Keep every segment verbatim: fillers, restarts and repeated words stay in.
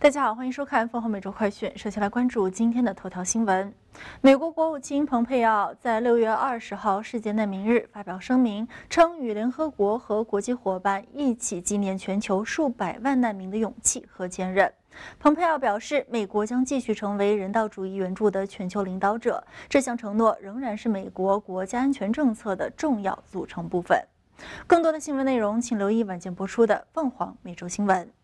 大家好，欢迎收看《凤凰每周快讯》。首先来关注今天的头条新闻。美国国务卿蓬佩奥在六月二十号世界难民日发表声明，称与联合国和国际伙伴一起纪念全球数百万难民的勇气和坚韧。蓬佩奥表示，美国将继续成为人道主义援助的全球领导者，这项承诺仍然是美国国家安全政策的重要组成部分。更多的新闻内容，请留意晚间播出的《凤凰每周新闻》。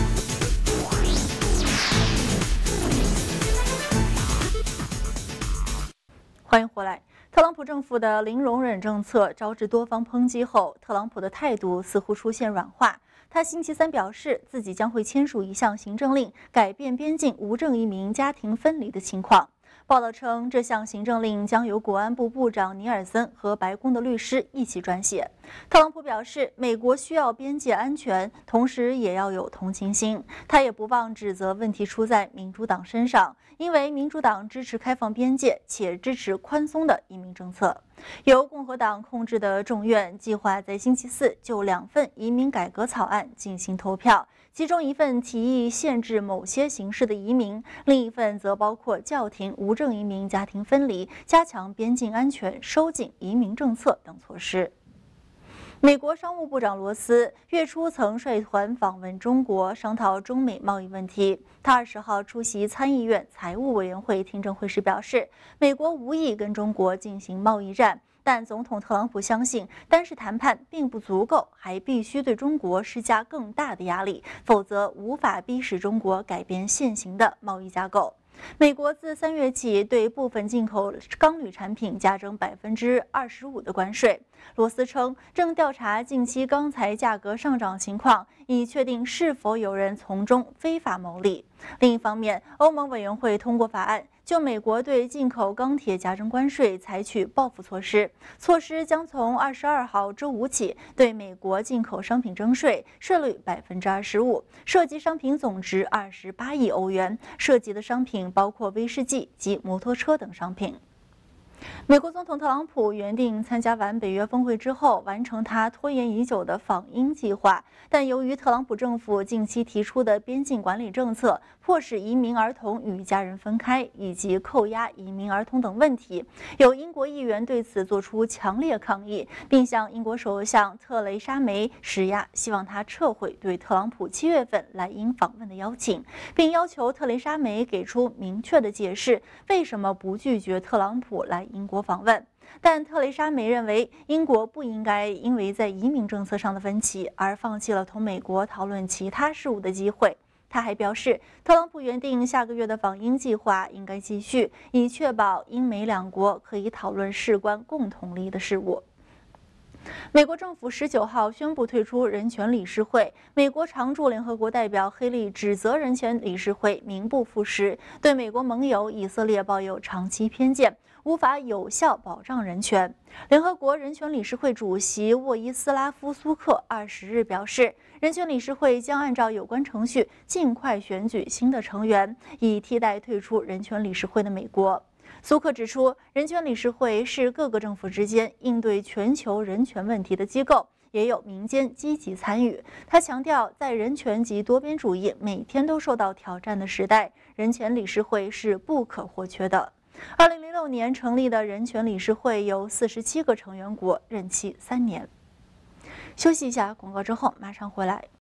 欢迎回来。特朗普政府的零容忍政策招致多方抨击后，特朗普的态度似乎出现软化。他星期三表示，自己将会签署一项行政令，改变边境无证移民家庭分离的情况。报道称，这项行政令将由国安部部长尼尔森和白宫的律师一起撰写。特朗普表示，美国需要边界安全，同时也要有同情心。他也不忘指责问题出在民主党身上，因为民主党支持开放边界，且支持宽松的移民政策。由共和党控制的众院计划在星期四就两份移民改革草案进行投票。其中一份提议限制某些形式的移民，另一份则包括叫停无证移民家庭分离、加强边境安全、收紧移民政策等措施。美国商务部长罗斯月初曾率团访问中国，商讨中美贸易问题。他二十号出席参议院财务委员会听证会时表示，美国无意跟中国进行贸易战。但总统特朗普相信，单是谈判并不足够，还必须对中国施加更大的压力，否则无法逼使中国改变现行的贸易架构。美国自三月起对部分进口钢铝产品加征百分之二十五的关税。罗斯称，正调查近期钢材价格上涨情况，以确定是否有人从中非法牟利。另一方面，欧盟委员会通过法案，就美国对进口钢铁加征关税采取报复措施，措施将从二十二号周五起对美国进口商品征税，税率百分之二十五，涉及商品总值二十八亿欧元，涉及的商品包括威士忌及摩托车等商品。美国总统特朗普原定参加完北约峰会之后，完成他拖延已久的访英计划，但由于特朗普政府近期提出的边境管理政策，迫使移民儿童与家人分开，以及扣押移民儿童等问题，有英国议员对此作出强烈抗议，并向英国首相特蕾莎梅施压，希望他撤回对特朗普七月份来英访问的邀请，并要求特蕾莎梅给出明确的解释，为什么不拒绝特朗普来英国访问。但特蕾莎梅认为，英国不应该因为在移民政策上的分歧而放弃了同美国讨论其他事务的机会。他还表示，特朗普原定下个月的访英计划应该继续，以确保英美两国可以讨论事关共同利益的事务。美国政府十九号宣布退出人权理事会。美国常驻联合国代表黑利指责人权理事会名不副实，对美国盟友以色列抱有长期偏见，无法有效保障人权。联合国人权理事会主席沃伊斯拉夫苏克二十日表示，人权理事会将按照有关程序尽快选举新的成员，以替代退出人权理事会的美国。苏克指出，人权理事会是各个政府之间应对全球人权问题的机构，也有民间积极参与。他强调，在人权及多边主义每天都受到挑战的时代，人权理事会是不可或缺的。二零零六年成立的人权理事会有四十七个成员国，任期三年。休息一下，广告之后马上回来。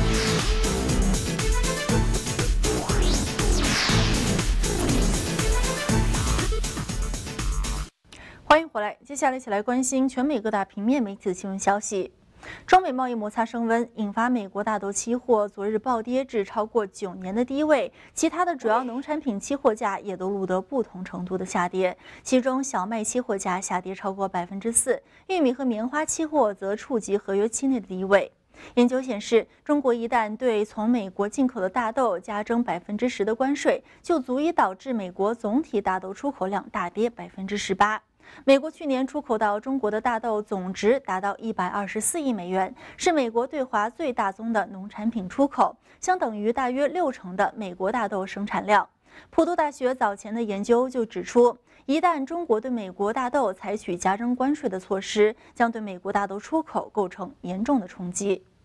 欢迎回来，接下来一起来关心全美各大平面媒体的新闻消息。中美贸易摩擦升温，引发美国大豆期货昨日暴跌至超过九年的低位，其他的主要农产品期货价也都录得不同程度的下跌，其中小麦期货价下跌超过百分之四，玉米和棉花期货则触及合约期内的低位。研究显示，中国一旦对从美国进口的大豆加征百分之十的关税，就足以导致美国总体大豆出口量大跌百分之十八。美国去年出口到中国的大豆总值达到一百二十四亿美元，是美国对华最大宗的农产品出口，相等于大约六成的美国大豆生产量。普渡大学早前的研究就指出，一旦中国对美国大豆采取加征关税的措施，将对美国大豆出口构成严重的冲击。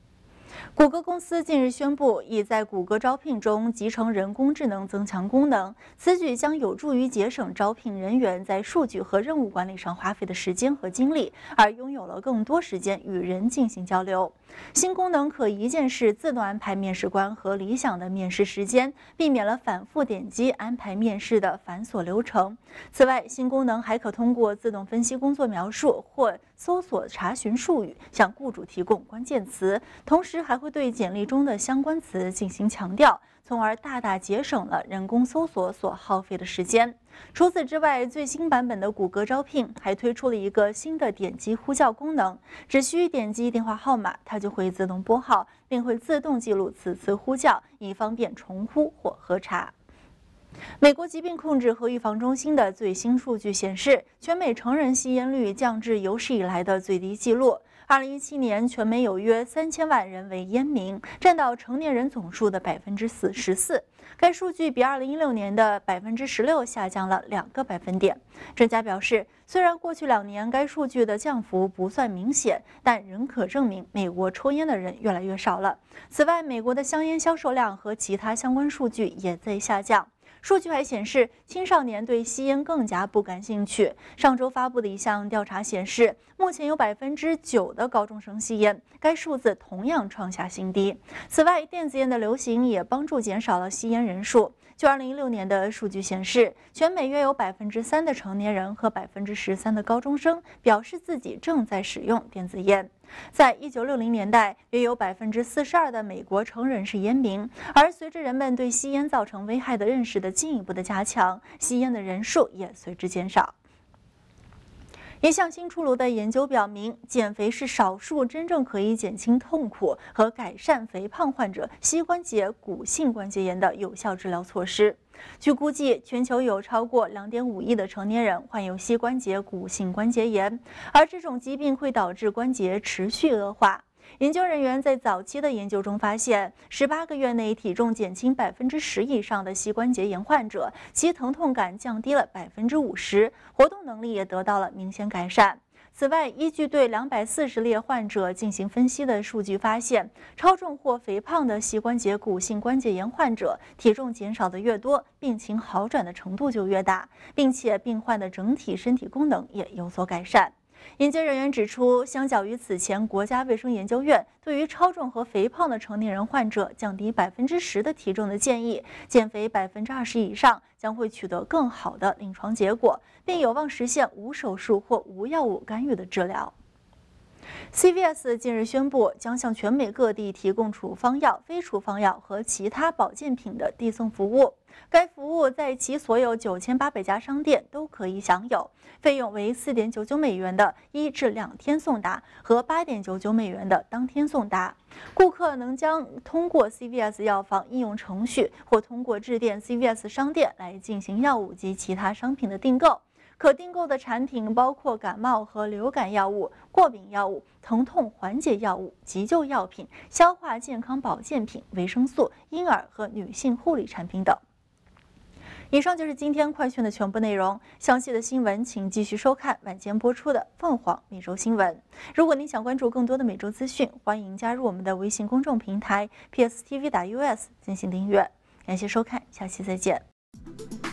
谷歌公司近日宣布，已在谷歌招聘中集成人工智能增强功能，此举将有助于节省招聘人员在数据和任务管理上花费的时间和精力，而拥有了更多时间与人进行交流。新功能可一键式自动安排面试官和理想的面试时间，避免了反复点击安排面试的繁琐流程。此外，新功能还可通过自动分析工作描述或搜索查询术语，向雇主提供关键词，同时还会对简历中的相关词进行强调，从而大大节省了人工搜索所耗费的时间。除此之外，最新版本的谷歌招聘还推出了一个新的点击呼叫功能，只需点击电话号码，它就会自动拨号，并会自动记录此次呼叫，以方便重呼或核查。美国疾病控制和预防中心的最新数据显示，全美成人吸烟率降至有史以来的最低纪录。二零一七年，全美有约三千万人为烟民，占到成年人总数的百分之四十四。该数据比二零一六年的百分之十六下降了两个百分点。专家表示，虽然过去两年该数据的降幅不算明显，但仍可证明美国抽烟的人越来越少了。此外，美国的香烟销售量和其他相关数据也在下降。数据还显示，青少年对吸烟更加不感兴趣。上周发布的一项调查显示，目前有百分之九的高中生吸烟，该数字同样创下新低。此外，电子烟的流行也帮助减少了吸烟人数。就二零一六年的数据显示，全美约有百分之三的成年人和百分之十三的高中生表示自己正在使用电子烟。在一九六零年代，约有百分之四十二的美国成人是烟民，而随着人们对吸烟造成危害的认识的进一步的加强，吸烟的人数也随之减少。一项新出炉的研究表明，减肥是少数真正可以减轻痛苦和改善肥胖患者膝关节骨性关节炎的有效治疗措施。据估计，全球有超过 两点五亿的成年人患有膝关节骨性关节炎，而这种疾病会导致关节持续恶化。研究人员在早期的研究中发现，十八个月内体重减轻百分之十以上的膝关节炎患者，其疼痛感降低了百分之五十，活动能力也得到了明显改善。此外，依据对两百四十例患者进行分析的数据发现，超重或肥胖的膝关节骨性关节炎患者，体重减少的越多，病情好转的程度就越大，并且病患的整体身体功能也有所改善。研究人员指出，相较于此前国家卫生研究院对于超重和肥胖的成年人患者降低百分之十的体重的建议，减肥百分之二十以上将会取得更好的临床结果，并有望实现无手术或无药物干预的治疗。C V S 近日宣布，将向全美各地提供处方药、非处方药和其他保健品的递送服务。该服务在其所有九千八百家商店都可以享有，费用为四点九九美元的一至两天送达和八点九九美元的当天送达。顾客能将通过 C V S 药房应用程序或通过致电 C V S 商店来进行药物及其他商品的订购。可订购的产品包括感冒和流感药物、过敏药物、疼痛缓解药物、急救药品、消化健康保健品、维生素、婴儿和女性护理产品等。以上就是今天快讯的全部内容，详细的新闻请继续收看晚间播出的凤凰每周新闻。如果您想关注更多的每周资讯，欢迎加入我们的微信公众平台 P S T V 打 U S 进行订阅。感谢收看，下期再见。